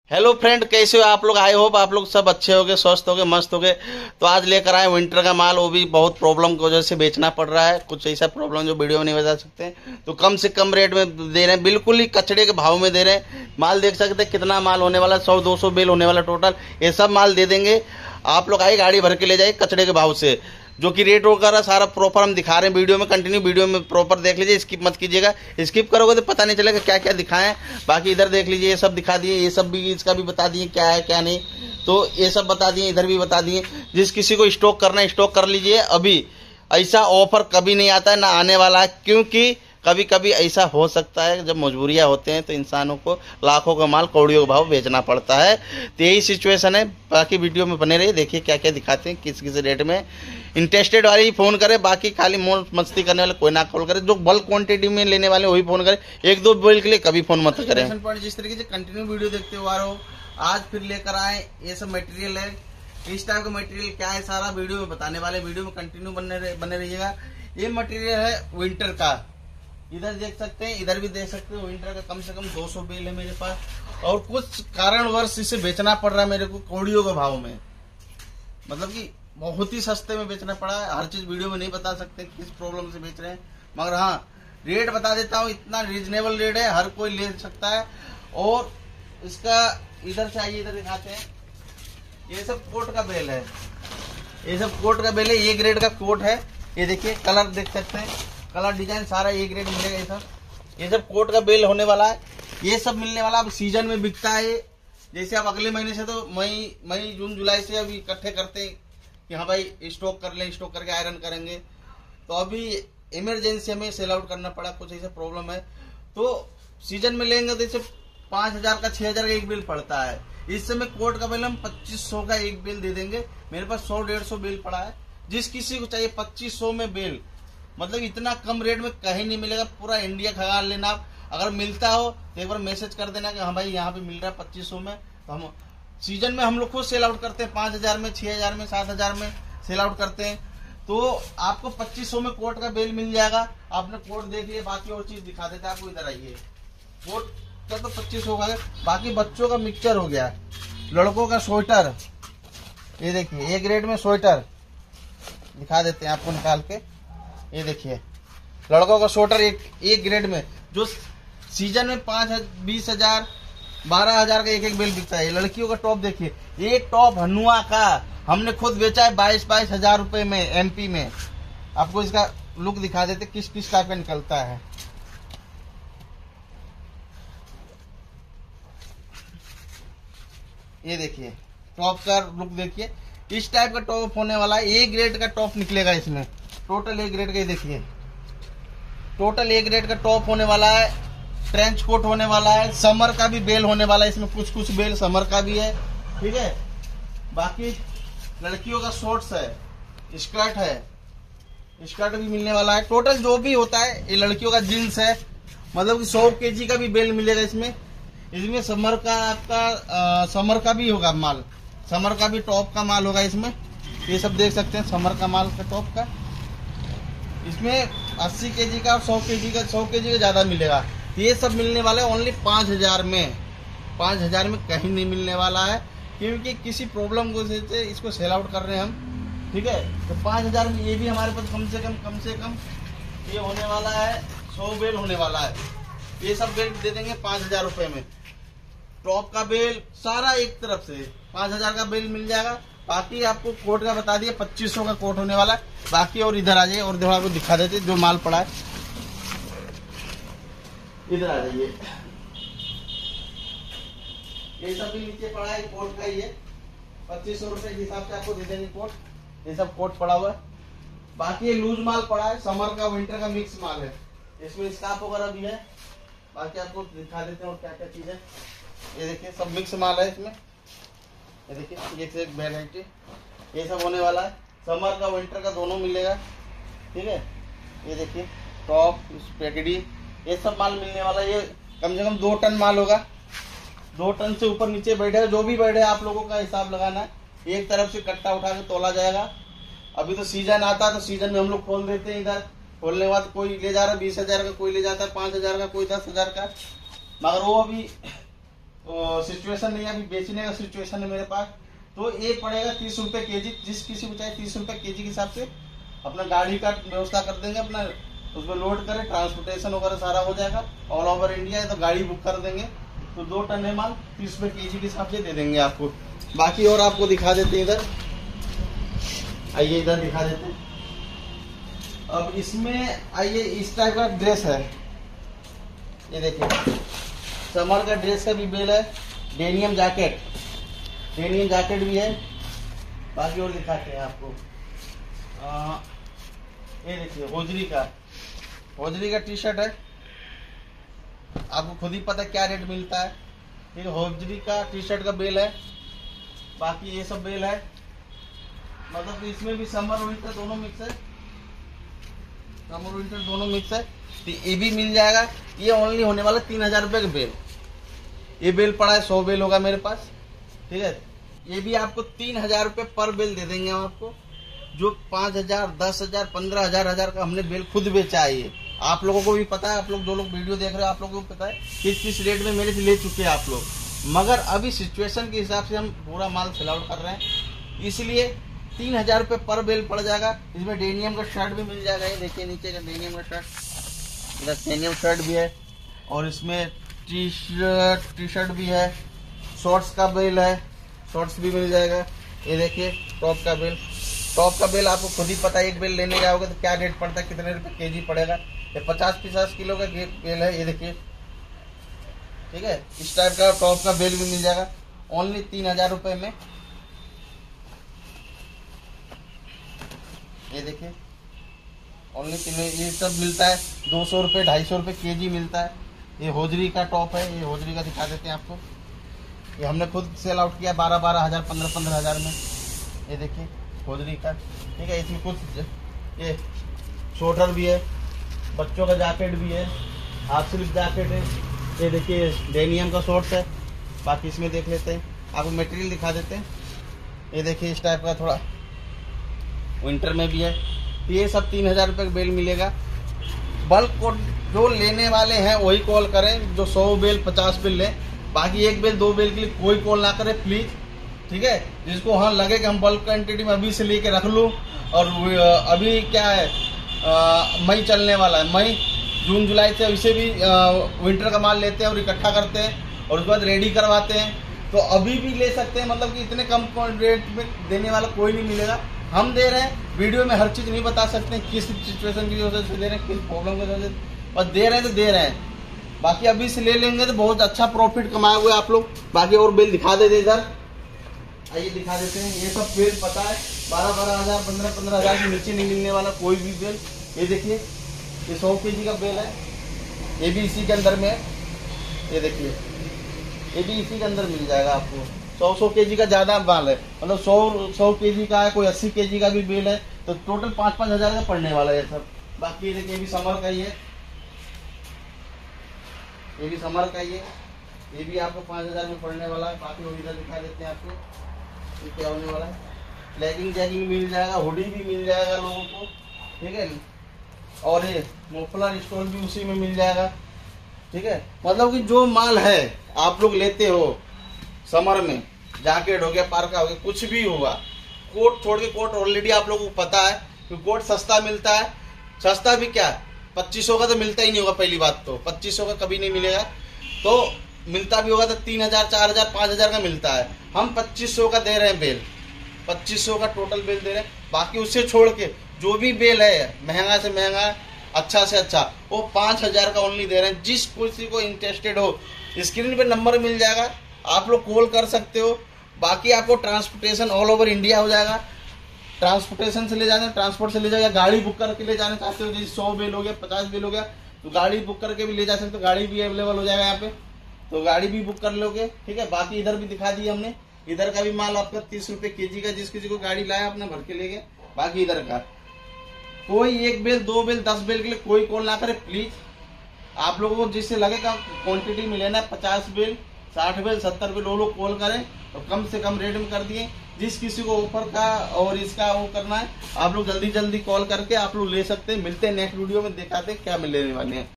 Hello friend, कैसे हो आप लोग। आई होप आप लोग सब अच्छे होगे, स्वस्थ होगे, मस्त होगे। तो आज लेकर आए विंटर का माल, वो भी बहुत प्रॉब्लम की वजह से बेचना पड़ रहा है। कुछ ऐसा प्रॉब्लम जो वीडियो में नहीं बता सकते, तो कम से कम रेट में दे रहे हैं, बिल्कुल ही कचड़े के भाव में दे रहे हैं। माल देख सकते हैं कितना माल होने वाला, 100-200 बेल होने वाला टोटल। ये सब माल दे देंगे, आप लोग आइए गाड़ी भर के ले जाइए कचड़े के भाव से। जो कि रेट वगैरह सारा प्रॉपर हम दिखा रहे हैं वीडियो में, कंटिन्यू वीडियो में प्रॉपर देख लीजिए, स्किप मत कीजिएगा। स्किप करोगे तो पता नहीं चलेगा क्या क्या दिखाएं। बाकी इधर देख लीजिए, ये सब दिखा दिए, ये सब भी, इसका भी बता दिए क्या है क्या नहीं, तो ये सब बता दिए, इधर भी बता दिए। जिस किसी को स्टॉक करना है स्टॉक कर लीजिए अभी। ऐसा ऑफर कभी नहीं आता है, ना आने वाला है, क्योंकि कभी कभी ऐसा हो सकता है जब मजबूरियां होते हैं तो इंसानों को लाखों का माल कौड़ियों का भाव बेचना पड़ता है। तो यही सिचुएशन है। बाकी वीडियो में बने रहिए, देखिए क्या क्या दिखाते हैं, किस किस रेट में। इंटरेस्टेड वाले ही फोन करें, बाकी खाली मोल मस्ती करने वाले कोई ना कॉल करे। जो बल्क क्वांटिटी में लेने वाले वही फोन करें, एक दो बिल के लिए कभी फोन मत करें। जिस तरीके से कंटिन्यू वीडियो देखते हुए आ रहे हो, आज फिर लेकर आए ये सब मटेरियल है। इस टाइप का मटेरियल क्या है सारा वीडियो में बताने वाले, वीडियो में कंटिन्यू बने रहिएगा। ये मटेरियल है विंटर का, इधर देख सकते हैं, इधर भी देख सकते हो। विंटर का कम से कम 200 बेल है मेरे पास, और कुछ कारणवश इसे बेचना पड़ रहा है मेरे को कौड़ियों के भाव में। मतलब कि बहुत ही सस्ते में बेचना पड़ा है। हर चीज वीडियो में नहीं बता सकते किस प्रॉब्लम से बेच रहे हैं, मगर हाँ रेट बता देता हूँ, इतना रीजनेबल रेट है, हर कोई ले सकता है। और इसका इधर से आइए, इधर दिखाते हैं। ये सब कोट का बेल है, ये सब कोट का बेल है, ये ग्रेड का कोट है। ये देखिए कलर देख सकते हैं, कलर डिजाइन सारा ये ग्रेड मिलेगा। ये सब कोट का बेल होने वाला है, ये सब मिलने वाला। अब सीजन में बिकता है, जैसे अब अगले महीने से तो मई जून जुलाई से अभी इकट्ठे करते हैं कि हाँ भाई स्टॉक कर लें, स्टॉक करके आयरन करेंगे। तो अभी इमरजेंसी हमें सेल आउट करना पड़ा, कुछ ऐसा प्रॉब्लम है। तो सीजन में लेंगे तो इसे 5,000 का 6,000 का एक बिल पड़ता है। इस समय कोट का बिल हम 2500 का एक बिल दे देंगे। मेरे पास 100-150 बिल पड़ा है। जिस किसी को चाहिए 2500 में बिल, मतलब इतना कम रेट में कहीं नहीं मिलेगा। पूरा इंडिया खंगाल लेना आप। अगर मिलता हो तो एक बार मैसेज कर देना कि हाँ भाई यहाँ पे मिल रहा है 2500 में। तो हम सीजन में हम लोग खुद सेल आउट करते हैं, 5,000 में, 6,000 में, 7,000 में सेल आउट करते हैं। तो आपको 2500 में कोट का बेल मिल जाएगा। आपने कोट देख लिया, बाकी और चीज दिखा देते हैं आपको। इधर आइए, कोट का तो 2500 का है। बाकी बच्चों का मिक्सचर हो गया, लड़कों का स्वेटर, ये देखिए एक रेट में स्वेटर दिखा देते हैं आपको निकाल के। ये देखिए लड़कों का स्वेटर एक ग्रेड में, जो सीजन में 20,000 12,000 का एक बेल बिकता है। लड़कियों का टॉप देखिए, ये टॉप हनुआ का हमने खुद बेचा है 22-22 हजार रुपए में एमपी में। आपको इसका लुक दिखा देते किस किस टाइप का निकलता है। ये देखिए टॉप का लुक देखिए, इस टाइप का टॉप होने वाला है। ए ग्रेड का टॉप निकलेगा इसमें, टोटल ए ग्रेड का। देखिए टोटल ए ग्रेड का टॉप होने वाला है, ट्रेंच कोट होने वाला है, समर का भी बेल होने वाला है। इसमें कुछ कुछ बेल समर का भी है, ठीक है। बाकी लड़कियों का शॉर्ट्स है, स्कर्ट है, स्कर्ट भी मिलने वाला है। टोटल जो भी होता है, ये लड़कियों का जींस है, मतलब कि 100 kg का भी बेल मिलेगा इसमें। इसमें समर का आपका समर का भी होगा माल, समर का भी टॉप का माल होगा इसमें। ये सब देख सकते हैं समर का माल का टॉप का। इसमें 80 kg का और 100 kg का, 100 kg का ज्यादा मिलेगा। ये सब मिलने वाला है ओनली 5,000 में। 5,000 में कहीं नहीं मिलने वाला है, क्योंकि किसी प्रॉब्लम को से इसको सेल आउट कर रहे हैं हम, ठीक है। तो 5,000 में ये भी हमारे पास कम से कम ये होने वाला है, 100 बेल होने वाला है। ये सब बेल दे देंगे 5,000 रुपए में। टॉप का बेल सारा एक तरफ से 5,000 का बेल मिल जाएगा। बाकी आपको कोट का बता दिया 2500 का कोट होने वाला है। बाकी और इधर आ जाइए और देखो आपको दिखा देते जो माल पड़ा है। इधर आ जाइए, ये सब भी नीचे पड़ा है, कोट का ही है। 2500 रुपए के हिसाब से आपको दे देंगे कोट। ये सब कोट पड़ा हुआ है। बाकी ये लूज माल पड़ा है, समर का विंटर का मिक्स माल है। इसमें स्कार्फ वगैरह भी है। बाकी आपको दिखा देते हैं और क्या क्या चीज है। ये देखिए सब मिक्स माल है इसमें। ये देखिए ये एक वेराइटी, ये सब होने वाला है। समर का विंटर का दोनों मिलेगा, ठीक है। ये देखिए टॉप, पैकेडी, ये सब माल मिलने वाला है। ये कम से कम 2 टन माल होगा। 2 टन से ऊपर नीचे बैठे, जो भी बैठे आप लोगों का हिसाब लगाना है। एक तरफ से कट्टा उठा के तोला जाएगा। अभी तो सीजन आता है, तो सीजन में हम लोग खोल देते हैं। इधर खोलने के बाद कोई ले जा रहा है 20,000 का, कोई ले जाता है 5,000 का, कोई 10,000 का। मगर वो अभी सिचुएशन नहीं है, अभी बेचने का सिचुएशन है मेरे पास। तो ये पड़ेगा 30 रुपए केजी। जिस किसी को चाहे 30 रुपए केजी के हिसाब से अपना गाड़ी का व्यवस्था कर देंगे, अपना उसमें लोड करें, ट्रांसपोर्टेशन वगैरह सारा हो जाएगा। ऑल ओवर इंडिया है तो गाड़ी बुक कर देंगे, तो 2 टन है माल 30 रुपए केजी के हिसाब से दे देंगे आपको। बाकी और आपको दिखा देते हैं, इधर आइए, इधर दिखा देते हैं। अब इसमें आइए, इस टाइप का ड्रेस है, ये देखिए समर का ड्रेस का भी बेल है। डेनियम जैकेट भी है। बाकी और दिखाते हैं आपको। ये देखिए होजरी का टी शर्ट है, आपको खुद ही पता क्या रेट मिलता है। ठीक है, होजरी का टी शर्ट का बेल है। बाकी ये सब बेल है, मतलब इसमें भी समर विंटर दोनों मिक्स है, तो ये भी मिल जाएगा। ये ओनली होने वाला 3000 रुपए का बेल। ये बेल पड़ा है, 100 बेल होगा मेरे पास। ठीक है, ये भी आपको 3000 रुपए पर बेल दे देंगे हम आपको। जो 5000, 10000, 15000 का हमने बेल खुद बेचा है। ये आप लोगों को भी पता है, आप लोग जो लोग वीडियो देख रहे हो आप लोगों को पता है किस रेट में मेरे से ले चुके हैं आप लोग। मगर अभी सिचुएशन के हिसाब से हम पूरा माल सेल आउट कर रहे हैं, इसलिए 3000 रुपए पर बेल पड़ जाएगा। इसमें डेनियम का शर्ट भी मिल जाएगा। ये देखिए नीचे का डेनियम का शर्ट, इधर डेनियम शर्ट भी है, और इसमें टी शर्ट भी है। शॉर्ट्स का बेल है, शॉर्ट्स भी मिल जाएगा। ये देखिए टॉप का बेल आपको खुद ही पता है, एक बेल लेने जाओगे तो क्या रेट पड़ता है, कितने रुपए केजी पड़ेगा। ये 50 किलो का बेल है, ये देखिए। ठीक है, इस टाइप का टॉप का बेल भी मिल जाएगा ओनली 3000 रुपए में। ये देखिए ओनली 3, ये सब मिलता है 200 रुपये, 250 रुपये केजी मिलता है। ये होजरी का टॉप है, ये होजरी का दिखा देते हैं आपको। ये हमने खुद सेल आउट किया 12 हज़ार, 15 हज़ार में। ये देखिए होजरी का। ठीक है, इसमें कुछ ये स्वेटर भी है, बच्चों का जैकेट भी है, हाफ स्लीव जैकेट है। ये देखिए डेनियम का शॉर्ट्स है। बाकी इसमें देख लेते हैं, आपको मटेरियल दिखा देते हैं। ये देखिए इस टाइप का थोड़ा विंटर में भी है। तो ये सब 3000 रुपये का बेल मिलेगा। बल्क को जो लेने वाले हैं वही कॉल करें, जो 100 बेल 50 बेल ले। बाकी 1 बेल 2 बेल के लिए कोई कॉल ना करे प्लीज। ठीक है, जिसको हाँ लगे कि हम बल्क क्वान्टिटी में अभी से लेके रख लूँ, और अभी क्या है मई चलने वाला है, मई जून जुलाई से इसे भी विंटर का माल लेते हैं और इकट्ठा करते हैं और उसके बाद रेडी करवाते हैं, तो अभी भी ले सकते हैं। मतलब कि इतने कम रेट में देने वाला कोई नहीं मिलेगा। हम दे रहे हैं, वीडियो में हर चीज नहीं बता सकते किस सिचुएशन की वजह से दे रहे हैं, किस प्रॉब्लम की वजह से, और दे रहे हैं तो दे रहे हैं। बाकी अभी से ले लेंगे तो बहुत अच्छा प्रॉफिट कमाए हुए आप लोग। बाकी और बिल दिखा देते इधर, आइए दिखा देते हैं। ये सब बिल पता है 12 हज़ार, 15 हज़ार के नीचे नहीं मिलने वाला कोई भी बिल। ये देखिए ये 100 केजी का बेल है, ये भी इसी के अंदर में है। ये देखिए ये भी इसी के अंदर मिल जाएगा आपको। 100 केजी का ज्यादा माल है, मतलब 100 केजी का है, कोई 80 केजी का भी बेल है, तो टोटल 5-5 हज़ार का पड़ने वाला है सब। बाकी ये देखिए ये भी समर का ही है, ये भी समर का ही है, ये भी आपको 5000 में पड़ने वाला है। बाकी वो इधर दिखा देते हैं आपको ये क्या होने वाला है। लेगिंग जैगिंग मिल जाएगा, हुडी भी मिल जाएगा लोगों को। ठीक है, और ये मोफलर स्टोल भी उसी में मिल जाएगा। ठीक है, मतलब कि जो माल है आप लोग लेते हो समर में, जैकेट हो गया, पार्का हो गया, कुछ भी होगा, कोट छोड़ के, कोट ऑलरेडी आप लोगों को पता है कि कोट सस्ता मिलता है। सस्ता भी क्या 2500 का तो मिलता ही नहीं होगा, पहली बात तो 2500 का कभी नहीं मिलेगा। तो मिलता भी होगा तो 3000, 4000, 5000 का मिलता है। हम 2500 का दे रहे हैं बेल, 2500 का टोटल बेल दे रहे हैं। बाकी उससे छोड़ के जो भी बेल है महंगा से महंगा, अच्छा से अच्छा, वो 5000 का ओनली दे रहे हैं। जिस किसी को इंटरेस्टेड हो स्क्रीन पे नंबर मिल जाएगा, आप लोग कॉल कर सकते हो। बाकी आपको ट्रांसपोर्टेशन ऑल ओवर इंडिया हो जाएगा। ट्रांसपोर्टेशन से ले जाना, ट्रांसपोर्ट से ले जाएगा, गाड़ी बुक करके ले जाना चाहते हो, जैसे 100 बेल हो गया, 50 बेल हो गया, तो गाड़ी बुक करके भी ले जा सकते हो। गाड़ी भी अवेलेबल हो जाएगा यहाँ पे, तो गाड़ी भी बुक कर लोगे। ठीक है, बाकी इधर भी दिखा दिया हमने, इधर का भी माल आपका 30 रुपए केजी का, जिस किसी को गाड़ी लाया अपने भर के ले गए। बाकी इधर का कोई 1 बेल 2 बेल 10 बेल के लिए कोई कॉल ना करे प्लीज। आप लोगों को जिससे लगेगा क्वांटिटी में लेना है, 50 बेल 60 बेल 70 बेल, वो लोग कॉल करें तो कम से कम रेट में कर दिए। जिस किसी को ऑफर का और इसका वो करना है, आप लोग जल्दी जल्दी कॉल करके आप लोग ले सकते हैं। मिलते हैं नेक्स्ट वीडियो में, दिखाते हैं क्या मिलने वाले हैं।